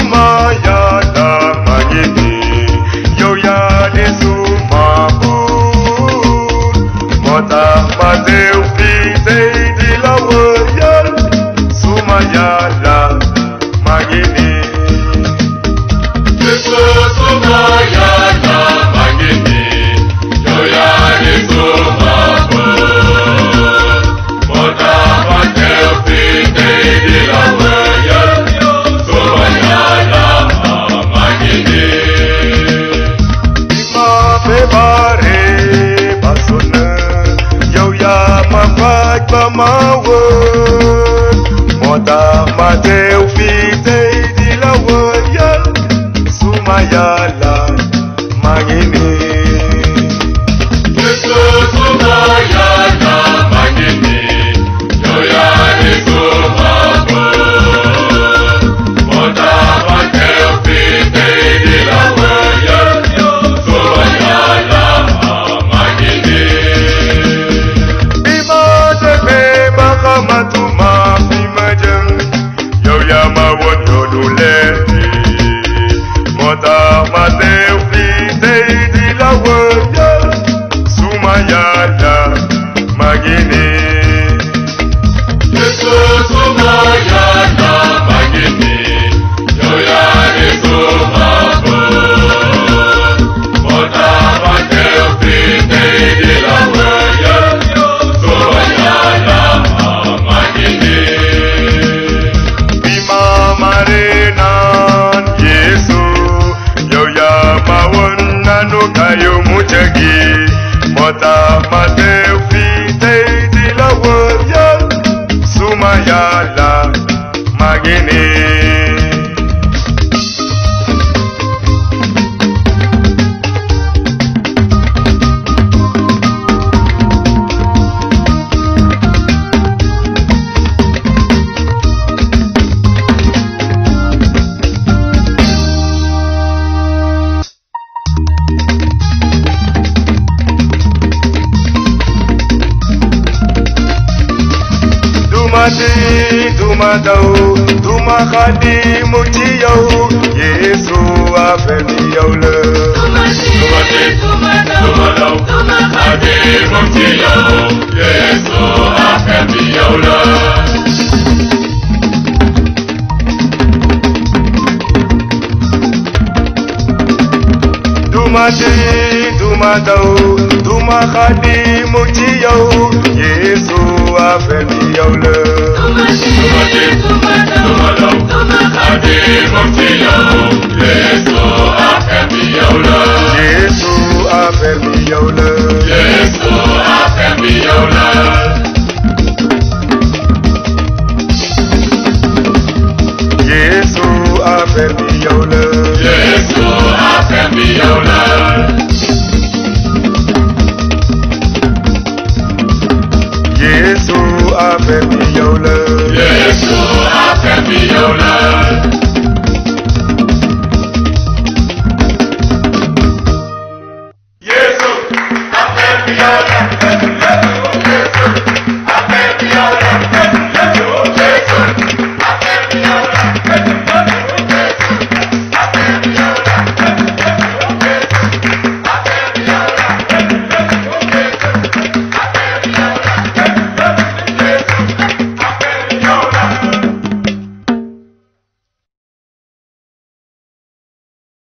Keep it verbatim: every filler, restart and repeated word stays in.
suma yàlla maa ngi nii yow yaa di suma buur moo tax ma teew fii tey di la wëyal suma yàlla maa ngi nii suma yàlla maa ngi nii yow yaa di suma buur moo tax ma teew fii tey di la wëyal suma yàlla maa ngi nii bi ma feebaree ba sonn yow yaa ma faj ba ma wër moo tax ma teew fii tey di la wëyal suma yàlla maa ngi nii suma yàlla maa ngi nii yow yaa di suma buur moo tax ma teew fii tey di la wëyal suma yàlla maa ngi nii bi ma demee ba xamatuma fi ma jëm yow yaa ma woon yoonu leer moo tax ma teew fii tey di la wëyal suma yàlla maa ngi nii suma yàlla maa ngi nii yow yaa di suma buur moo tax ma teew fii tey di la wëyal suma yàlla maa ngi nii bi ma maree naan Yeesu yow yaa ma woon nanu kayu mucc gi moo tax ma teew fii tey di la wëyal suma yàlla maa ngi nii duma tiit duma daw duma xaddi mu ci yow Yeesu affaire bi yow la duma tiit duma daw duma xaddi mu ci yow Yeesu affaire bi yow la duma tiit duma daw duma xaddi mu ci yow Yeesu affaire bi yow la duma tiit duma daw duma xaddi mu ci yow Yeesu affaire bi yow la Yeesu affaire bi yow la Yeesu affaire bi yow la Yeesu affaire bi yow la Yeesu affaire bi yow la Yeesu affaire bi yow la Yeesu affaire bi yow la